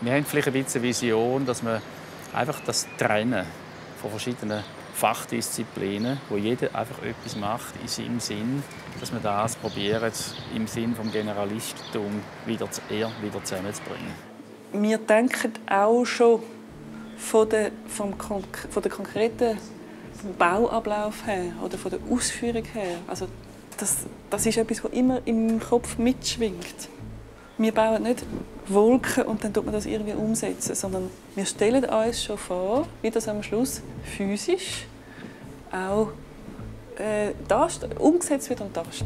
Wir haben vielleicht ein bisschen Vision, dass wir einfach das trennen von verschiedenen Fachdisziplinen, wo jeder einfach etwas macht in seinem Sinn, dass wir das probieren, im Sinn des Generalistentum wieder zusammenzubringen. Wir denken auch schon von der konkreten Bauablauf her oder von der Ausführung her. Also das ist etwas, was immer im Kopf mitschwingt. Wir bauen nicht Wolken und dann tut man das irgendwie umsetzen, sondern wir stellen uns schon vor, wie das am Schluss physisch auch umgesetzt wird und da steht.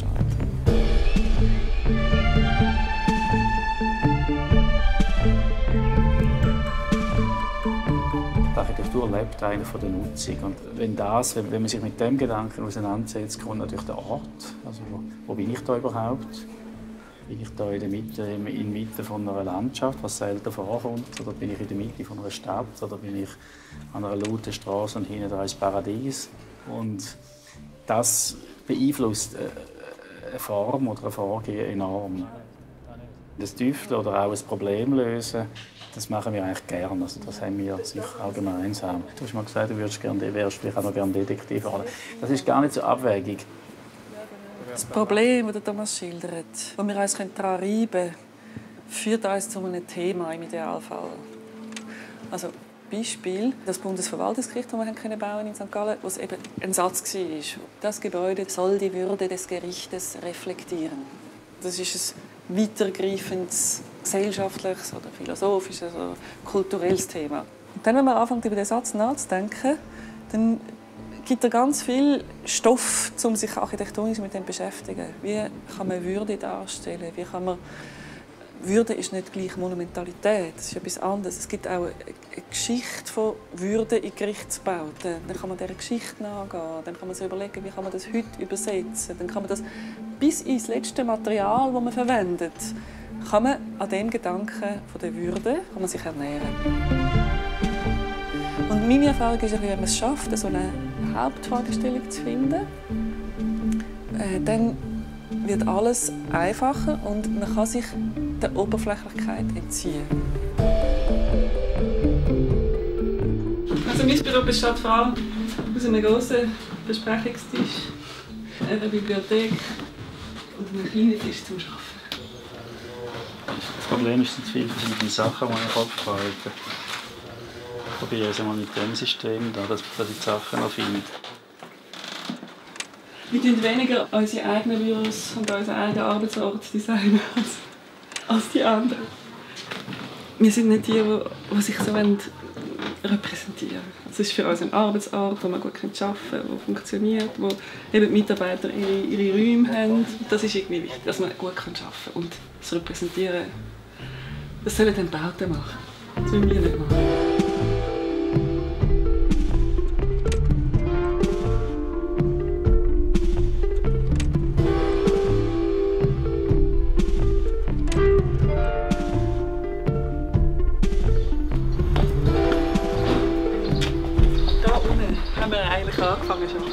Die Architektur lebt eigentlich von der Nutzung. Und wenn man sich mit dem Gedanken auseinandersetzt, kommt natürlich der Ort. Also, wo bin ich da überhaupt? Bin ich da in der Mitte von einer Landschaft, was selten vorkommt? Oder bin ich in der Mitte von einer Stadt? Oder bin ich an einer lauten Straße und hinten ein Paradies? Und das beeinflusst eine Form oder ein Vorgehen enorm. Das Tüfteln oder auch ein Problem lösen, das machen wir eigentlich gerne. Also das haben wir sicher auch gemeinsam. Du hast mal gesagt, du wärst vielleicht auch noch gerne Detektiv. Das ist gar nicht so abwegig. Das Problem, das Thomas schildert, wo wir uns daran reiben können, führt uns zu einem Thema im Idealfall. Also Beispiel, das Bundesverwaltungsgericht, das wir bauen in St. Gallen, wo es eben ein Satz war. Das Gebäude soll die Würde des Gerichtes reflektieren. Das ist ein weitergreifendes gesellschaftliches oder philosophisches oder kulturelles Thema. Und dann, wenn man anfängt, über den Satz nachzudenken, dann gibt es ganz viel Stoff, um sich architektonisch mit dem zu beschäftigen. Wie kann man Würde darstellen? Würde ist nicht gleich Monumentalität, das ist etwas anderes. Es gibt auch eine Geschichte von Würde in Gerichtsbauten. Dann kann man dieser Geschichte nachgehen, dann kann man sich überlegen, wie kann man das heute übersetzen. Dann kann man das bis ins letzte Material, das man verwendet, kann man an dem Gedanken von der Würde kann man sich ernähren. Und meine Erfahrung ist, wenn man es schafft, so eine Hauptfragestellung zu finden, dann wird alles einfacher und man kann sich der Oberflächlichkeit entziehen. Also mein Büro besteht vor allem aus einem grossen Besprechungstisch, einer Bibliothek und einem kleinen Tisch zum Arbeiten. Das Problem ist, dass viele verschiedene Sachen, die man im Kopf behalten. Ich probiere es einmal mit dem System, dass ich die Sachen noch finde. Wir tun weniger unsere eigenen Büros und unseren eigenen Arbeitsort designen als die anderen. Wir sind nicht die, die sich so repräsentieren wollen. Es ist für uns ein Arbeitsort, wo man gut arbeiten kann, der funktioniert, wo eben die Mitarbeiter ihre Räume haben. Das ist irgendwie wichtig, dass man gut arbeiten kann. Und das Repräsentieren, das sollen dann Bauten machen. Das wollen wir nicht machen. Angefangen schon.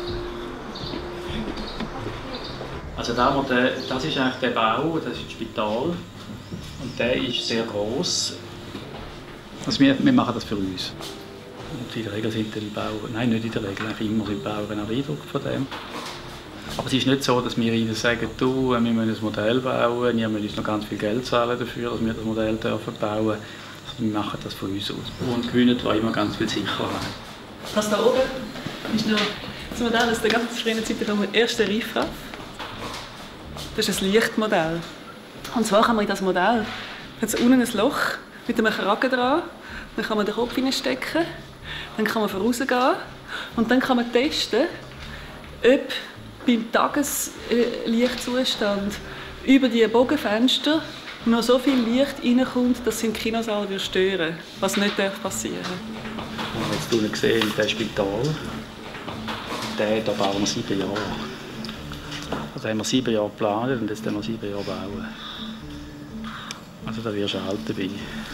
Also das ist eigentlich der Bau, das ist das Spital und der ist sehr gross. Also wir machen das für uns. Und in der Regel sind die Bauer, nein nicht in der Regel, eigentlich immer sind die Bauer einen Eindruck von dem. Aber es ist nicht so, dass wir ihnen sagen, du, wir müssen ein Modell bauen, ihr müsst uns noch ganz viel Geld zahlen dafür, dass wir das Modell dürfen bauen. Also wir machen das von uns aus und gewinnen da immer ganz viel Sicherheit. Das da oben ist noch das Modell aus der ganz frühen Zeit vom ersten Riffraff. Das ist ein Lichtmodell. Und zwar kann man in das Modell hat unten ein Loch mit einem Kragen dran. Dann kann man den Kopf hineinstecken. Dann kann man vorausgehen. Und dann kann man testen, ob beim Tageslichtzustand über die Bogenfenster noch so viel Licht reinkommt, dass es im Kinosaal stören würde, was nicht passieren darf. Jetzt unten gesehen, das Spital. Den hier bauen wir 7 Jahre. Also haben wir 7 Jahre geplant und jetzt haben wir 7 Jahre bauen. Also da wirst du alt dabei.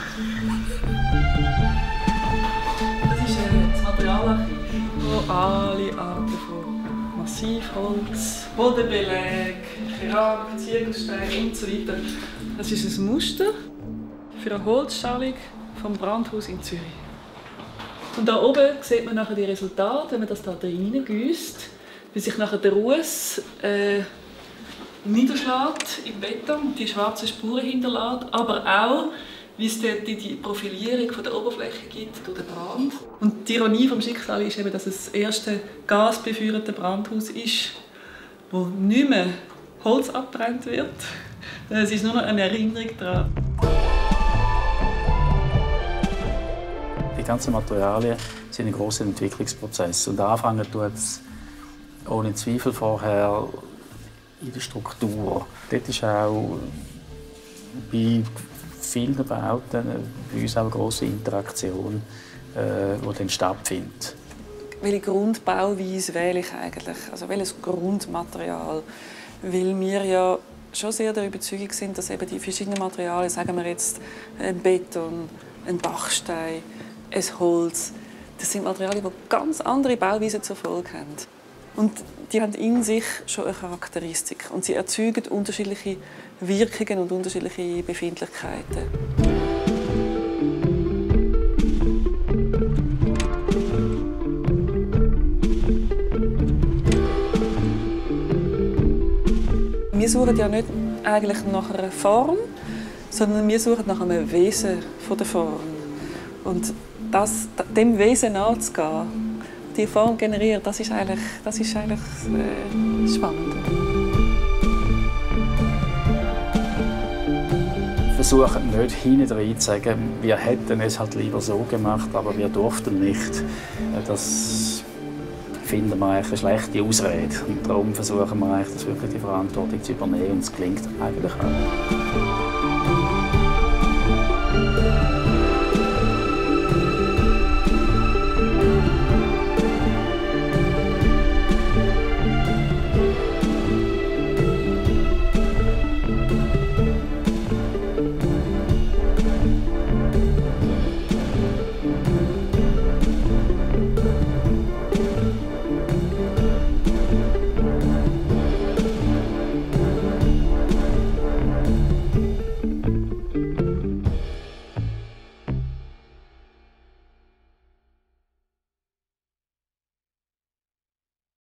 Das ist das Materialarchiv, wo alle Arten von Massivholz, Bodenbeleg, Keramik, Ziegelstein und so weiter. Das ist ein Muster für eine Holzschalung vom Brandhaus in Zürich. Und da oben sieht man nachher die Resultate, wenn man das da reingießt, wie sich nachher der Ruß niederschlägt im Beton und die schwarzen Spuren hinterlässt, aber auch, wie es die Profilierung von der Oberfläche gibt durch den Brand. Und die Ironie vom Schicksal ist eben, dass es das erste gasbefeuerte Brandhaus ist, wo nicht mehr Holz abbrennt wird. Es ist nur noch eine Erinnerung daran. Die ganzen Materialien sind ein grosser Entwicklungsprozess. Und anfangen tut es ohne Zweifel vorher in der Struktur. Dort ist auch bei vielen Bauten bei uns auch eine grosse Interaktion, die dann stattfindet. Welche Grundbauweise wähle ich eigentlich? Also welches Grundmaterial? Weil wir ja schon sehr der Überzeugung sind, dass eben die verschiedenen Materialien, sagen wir jetzt ein Beton, ein Bachstein, ein Holz, das sind Materialien, die ganz andere Bauweisen zur Folge haben. Und die haben in sich schon eine Charakteristik und sie erzeugen unterschiedliche Wirkungen und unterschiedliche Befindlichkeiten. Wir suchen ja nicht eigentlich nach einer Form, sondern wir suchen nach einem Wesen der Form. Und dem Wesen nachzugehen, die Form generiert, das ist eigentlich spannend. Versuchen nicht hinten zu sagen, wir hätten es halt lieber so gemacht, aber wir durften nicht. Das finden wir eigentlich eine schlechte Ausrede. Und darum versuchen wir eigentlich, das wirklich die Verantwortung zu übernehmen. Und es gelingt eigentlich auch.